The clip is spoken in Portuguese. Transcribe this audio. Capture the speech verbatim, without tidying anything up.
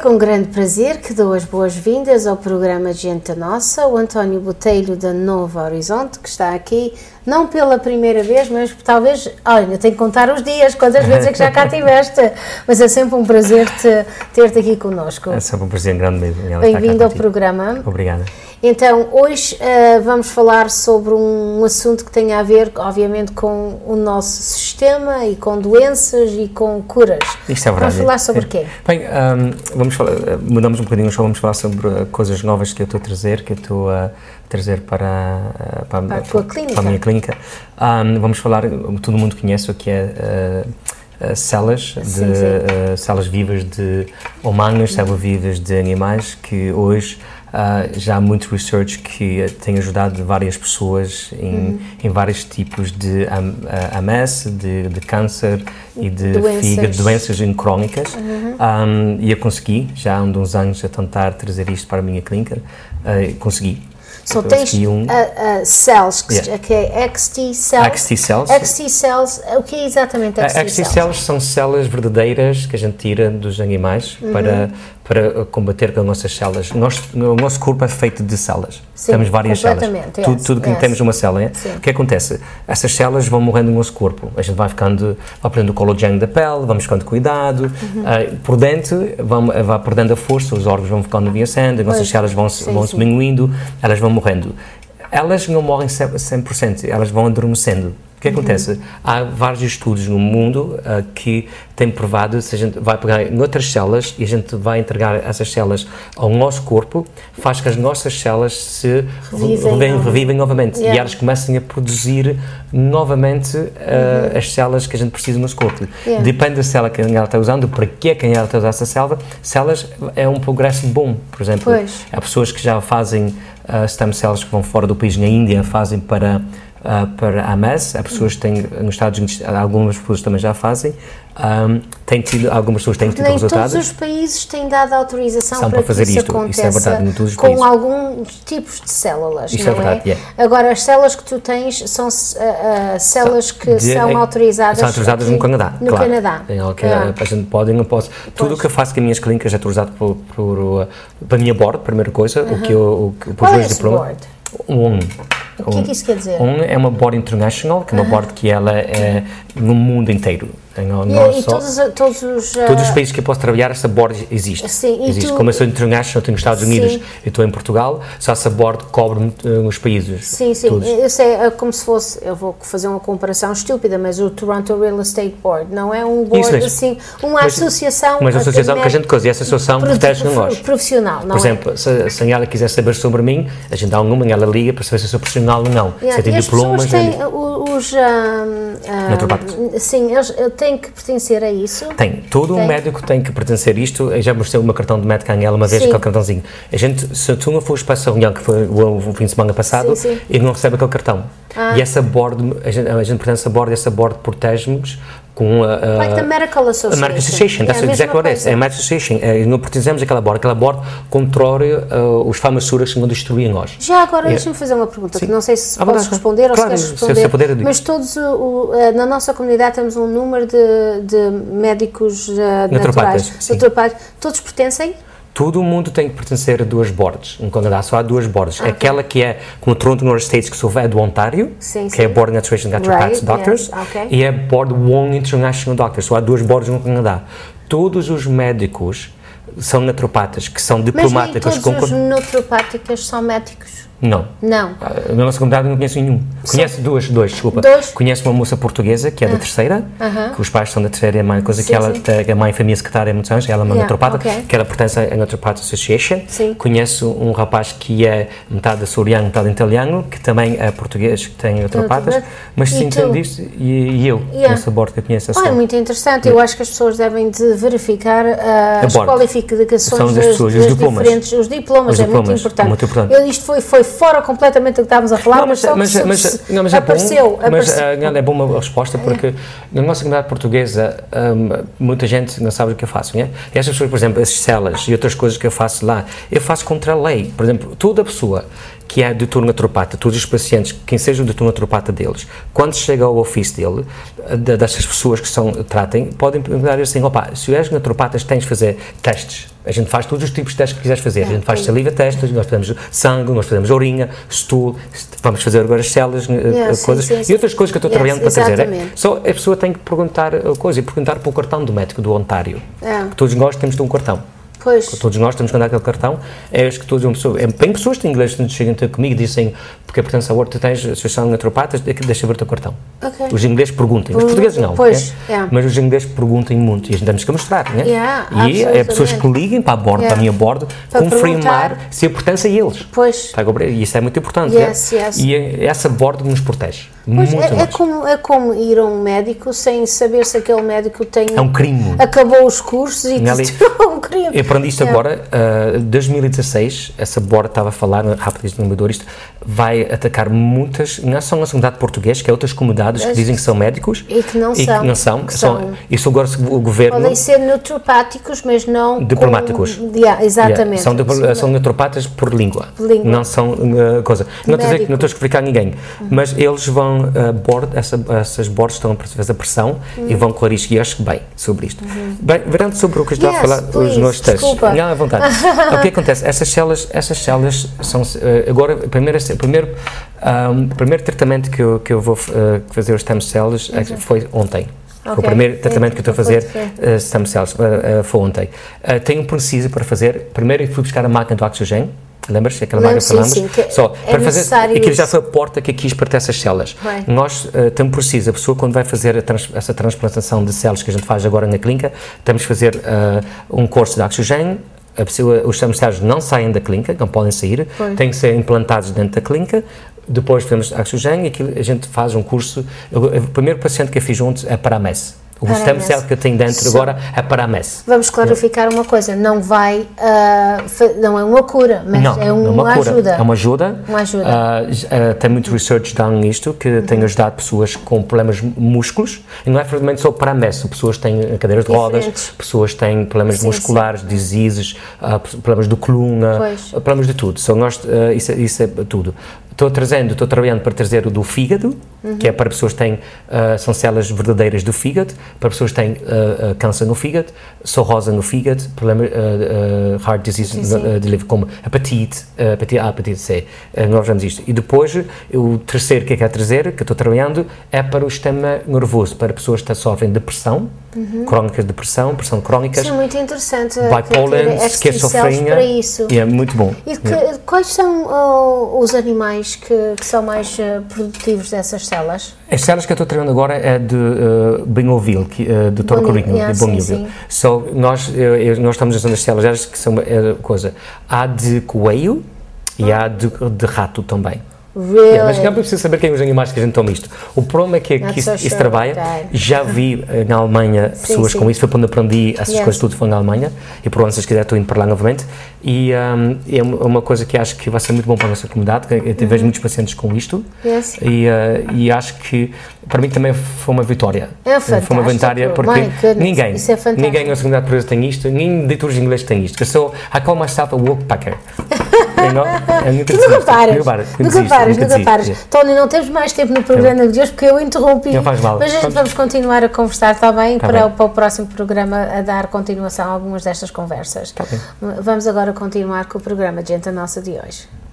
com grande prazer que dou as boas-vindas ao programa Gente Nossa, o António Botelho da Novo Horizonte, que está aqui, não pela primeira vez, mas talvez, olha, eu tenho que contar os dias, quantas vezes é que já cá estiveste, mas é sempre um prazer te, ter-te aqui connosco. É sempre um prazer grande mesmo. Bem-vindo ao programa. Obrigada. Então, hoje uh, vamos falar sobre um assunto que tem a ver, obviamente, com o nosso sistema e com doenças e com curas. Isto é verdade. Vamos falar sobre o quê? Bem, um, vamos falar, mudamos um bocadinho, só vamos falar sobre coisas novas que eu estou a trazer, que eu estou a trazer para, para, para a tua clínica. Para a minha clínica. Um, vamos falar, todo mundo conhece o que é uh, uh, células, de, sim, sim. Uh, células vivas de humanos, uhum. células vivas de animais, que hoje Uh, já há muito research que tem ajudado várias pessoas em, uhum. em vários tipos de A M S, de, de câncer e de doenças. fígado, doenças crónicas. Uhum. Um, e eu consegui, já há uns anos, a tentar trazer isto para a minha clínica, uh, consegui. Só so, tens um, uh, uh, cells, que, yeah. que é X T cells. X T cells. X T cells, o que é exatamente X T cells? X T cells são células verdadeiras que a gente tira dos animais uhum. para, para combater com as nossas células. O nosso, o nosso corpo é feito de células. Sim, temos várias células. Yes, tudo tudo que yes. temos uma célula. É? O que acontece? Essas células vão morrendo no nosso corpo. A gente vai ficando, vai perdendo o colagênio da pele, vamos ficando cuidado. Uhum. Uh, por dentro, vão, vai perdendo a força, os órgãos vão ficando envelhecendo, as nossas células vão, sim, vão sim. diminuindo, elas vão morrendo. Elas não morrem cem por cento, elas vão adormecendo. O que acontece? Uhum. Há vários estudos no mundo uh, que têm provado se a gente vai pegar em outras células e a gente vai entregar essas células ao nosso corpo, faz que as nossas células se revivem, revivem, revivem novamente yeah. e elas começam a produzir novamente uh, uhum. as células que a gente precisa no nosso corpo. Yeah. Depende da célula que ela está usando, para que é que ela está usando essa célula. Células é um progresso bom, por exemplo. Pois. Há pessoas que já fazem uh, stem cells que vão fora do país, na Índia, fazem para Uh, para a M S, há pessoas que têm, nos Estados Unidos, algumas pessoas também já fazem, um, tem tido, algumas pessoas têm tido nem resultados. Todos os países têm dado autorização para, para fazer que isso isto. aconteça isso é verdade, em todos os com países. alguns tipos de células, Isto não é verdade, é? Yeah. Agora, as células que tu tens são uh, uh, células que de, são autorizadas, são autorizadas no Canadá. No claro. Canadá. É, okay, ah. A gente pode, não posso. Tudo o que eu faço com as minhas clínicas é autorizado por, por, uh, para a minha board, primeira coisa, uh-huh. o que eu, o, Qual é esse board? Um. O que é que isso quer dizer? Um é uma board international, que é uma uh-huh. board que ela é no mundo inteiro. Não, e não e só, todos, todos os... Uh... Todos os países que eu posso trabalhar, essa board existe. Sim, existe. Tu... Como eu sou international, eu estou nos Estados Unidos, sim. eu estou em Portugal, só essa board cobre uh, os países. Sim, sim. Todos. Isso é como se fosse, eu vou fazer uma comparação estúpida, mas o Toronto Real Estate Board não é um board assim, uma mas, associação... Mas a associação que a gente coisa, e essa associação protege nós. Profissional, não Por exemplo, é? se, se ela quiser saber sobre mim, a gente dá um número, ela liga para saber se eu sou profissional ou não. Yeah. Se eu tenho diplomas... Têm os... Uh, uh, naturopáticos. Sim, eles têm que pertencer a isso? Tem. Todo tem. um médico tem que pertencer a isto. Eu já mostrei o meu cartão de médico a ela uma vez, sim. aquele cartãozinho. A gente, se tu não fores para essa reunião, que foi o, o fim de semana passado, sim, sim. ele não recebe aquele cartão. Ah. E essa board, a gente, a gente pertence a board, essa board protege-nos com a... Uh, like the Medical Association. A Medical Association, that's yeah, exactly what it is. É a Medical Association. Uh, não pertencemos àquela board. Aquela board controla uh, os farmacêuticos que não destruem nós. Já agora, yeah. deixa-me fazer uma pergunta, sim. que não sei se ah, podes responder ou claro, se queres responder, se, se puder, mas todos, o, o, na nossa comunidade temos um número de, de médicos uh, naturais, naturais, todos pertencem? Todo o mundo tem que pertencer a duas boards. No Canadá só há duas boards. Okay. Aquela que é, como o Toronto North States, que só é do Ontário, sim, que sim. é a Board of Naturation Naturopaths right, Doctors, yes. okay. e a Board One International Doctors. Só há duas boards no Canadá. Todos os médicos são naturopatas, que são diplomáticos. Mas nem todos com... os naturopáticos são médicos? Não. Não. Na nossa comunidade não conheço nenhum. Conheço duas, dois, desculpa. Dois? Conheço uma moça portuguesa, que é ah. da terceira, uh-huh. que os pais são da terceira, é uma coisa sim, que ela, que a mãe foi minha secretária há muitos anos, ela é uma yeah, naturopata, okay. que ela pertence à Naturopath Association. Sim. Conheço um rapaz que é metade açoriano, metade italiano, que também é português, que tem naturopatas, mas sim, entendo isso, e, e eu, yeah. nessa board que eu conheço. Oh, é muito interessante, eu acho que as pessoas devem de verificar uh, as qualificações das, pessoas, das os diplomas. diferentes, os diplomas, os é diplomas muito importante. Muito importante. Eu, isto foi, foi fora completamente do que estávamos a falar, não, mas, mas, só mas, mas, não, mas é apareceu. Bom, mas apareceu. Uh, é boa uma resposta, porque é. na nossa comunidade portuguesa um, muita gente não sabe o que eu faço, né? E essas pessoas, por exemplo, as células e outras coisas que eu faço lá, eu faço contra a lei. Por exemplo, toda pessoa que é doutor naturopata, todos os pacientes, quem seja o doutor naturopata deles, quando chega ao ofício dele, de, dessas pessoas que são, tratem, podem perguntar assim, opa, se és naturopata tens de fazer testes. A gente faz todos os tipos de testes que quiseres fazer. É, a gente faz saliva testes, nós fazemos sangue, nós fazemos urina, stool, vamos fazer agora as células, yeah, coisas, sim, sim, e outras coisas que eu estou yes, trabalhando para exatamente. trazer. É, só a pessoa tem que perguntar coisa, e perguntar para o cartão do médico do Ontário. É. Todos nós temos de um cartão. Pois. Todos nós temos que andar aquele cartão. É acho que todos uma pessoa, é, tem pessoas que em inglês que chegam ter comigo e dizem, porque a pertence ao tu tens associação de naturopatas, deixa ver o teu cartão. Okay. Os ingleses perguntam, os portugueses não, pois, é? Yeah. Mas os ingleses perguntam muito e a gente temos que mostrar, né? Yeah, e é pessoas que liguem para a bordo, yeah. para a minha bordo, para confirmar perguntar. se a pertence a eles. Pois. E isso é muito importante. Yes, é? yes. E é, essa bordo nos protege. Pois, muito é, é, como, é como ir a um médico sem saber se aquele médico tem... É um crime. Acabou os cursos e é um crime. Eu aprendi isto é. agora, uh, dois mil e dezasseis, essa borda estava a falar, rápido no isto, vai atacar muitas, não é só na comunidade portuguesa, que é outras comunidades As, que dizem que são médicos e que não e são. Que não são, que são, são. Isso agora o governo... Podem ser naturopáticos, mas não... Diplomáticos. Com, yeah, exatamente. Yeah, são, são naturopatas por língua. Por língua. Não são uh, coisa. Não estou a dizer que não estou a explicar a ninguém, uhum. mas eles vão, uh, board, essa, essas bordas estão a fazer a pressão uhum. e vão clarificar, acho que bem, sobre isto. Uhum. Bem, verão sobre o que está yes, a falar, please, os nossos testes. Desculpa. Não, à vontade. O que acontece? Essas células, essas células são, uh, agora, primeiro, primeiro, um, primeiro tratamento que eu, que eu vou uh, fazer os stem cells uhum. foi ontem. Okay. O primeiro tratamento que eu estou a fazer, uh, stem cells, uh, uh, foi ontem. Uh, tenho um preciso para fazer, primeiro eu fui buscar a máquina do oxigênio, lembras-te aquela máquina que falamos? Sim, sim, Só, é para fazer, aquilo isso. já foi a porta que eu quis para ter essas células. Bem. Nós uh, temos preciso, a pessoa quando vai fazer a trans, essa transplantação de células que a gente faz agora na clínica, temos que fazer uh, um curso de oxigênio. A pessoa, os stem cells não saem da clínica, não podem sair, pois. têm que ser implantados dentro da clínica. Depois temos oxigênio e aquilo, a gente faz um curso. Eu, o primeiro paciente que eu fiz juntos é para a M E S. O stem cell que eu tenho dentro Só. agora é para a M E S. Vamos clarificar uma coisa, não vai, uh, não é uma cura, mas não, é uma, não uma cura, ajuda. É uma ajuda. Uma ajuda. Uh, uh, tem muito research done nisto, que uhum. tem ajudado pessoas com problemas músculos, e não é frequentemente só para a M E S, pessoas têm cadeiras de rodas, pessoas têm problemas sim, musculares, sim. diseases, uh, problemas de coluna, uh, problemas de tudo. So, nós, uh, isso, isso é tudo. Estou trazendo, estou trabalhando para trazer o do fígado, uhum. que é para pessoas que têm, uh, são células verdadeiras do fígado, para pessoas que têm uh, uh, câncer no fígado, cirrose no fígado, problema, uh, uh, heart disease, sim, sim. Uh, delivery, como hepatite, uh, hepatite A, hepatite C, uh, nós vemos isto. E depois, o terceiro que eu quero trazer, que eu estou trabalhando, é para o sistema nervoso, para pessoas que sofrem depressão, uhum. crónicas de depressão, pressão crónicas. Isso é muito interessante. Bipolar, esquizofrenia. Para isso. É muito bom. E que, yeah. quais são uh, os animais que, que são mais uh, produtivos dessas células? As células que eu estou trabalhando agora é de uh, Bingoville, que, uh, de Torcorino, yeah, de Bonilville. So, nós, eu, nós estamos usando as células que são é, coisa. Há de coelho e há de, de rato também. Really? Yeah, mas não preciso saber quem é os animais que a gente toma isto. O problema é que, que isso, so isso trabalha. Okay. Já vi na Alemanha sim, pessoas sim. com isso, foi quando aprendi essas yes. coisas tudo, foi na Alemanha, e por onde se quiser estou indo para lá novamente. E um, é uma coisa que acho que vai ser muito bom para a nossa comunidade, que eu uhum. vejo muitos pacientes com isto, yes. e, uh, e acho que para mim também foi uma vitória. É fantástico. Foi uma vitória porque ninguém, isso é ninguém na comunidade portuguesa tem isto, nem ditores ingleses tem isto. Eu sou, I call myself a walkpacker. É muito tu nunca paras, nunca paras, nunca paras, nunca paras. Yeah. Tony, não temos mais tempo no programa de hoje porque eu interrompi. Não faz mal. Mas a gente vamos continuar a conversar, está bem? Tá para, bem. para o próximo programa a dar continuação a algumas destas conversas. Tá bem. Vamos agora continuar com o programa de Gente a Nossa de hoje.